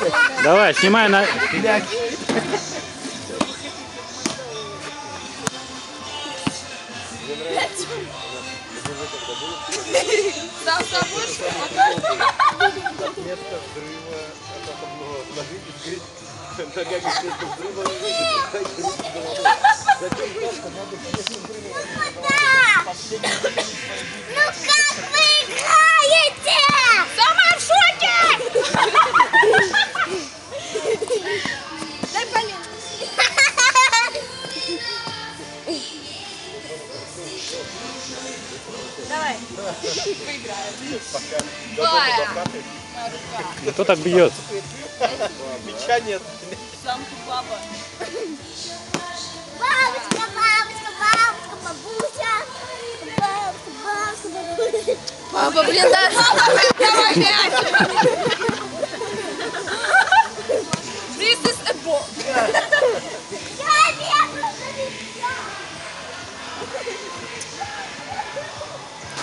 Давай, снимай на... Сам собой, что ли? Место взрыва атомного взрыва. Ногами место взрыва Зачем просто надо место взрыва? Ну как вы играете? Сама в шоке! Дай полин. Давай. Поиграем. Кто так бьет? Меча нет. Самка папа. Бабочка, бабочка, бабушка, бабуся. Бабушка, бабушка, бабуся. Папа, блин, да. Давай мяч. This is a ball. Я бегаю,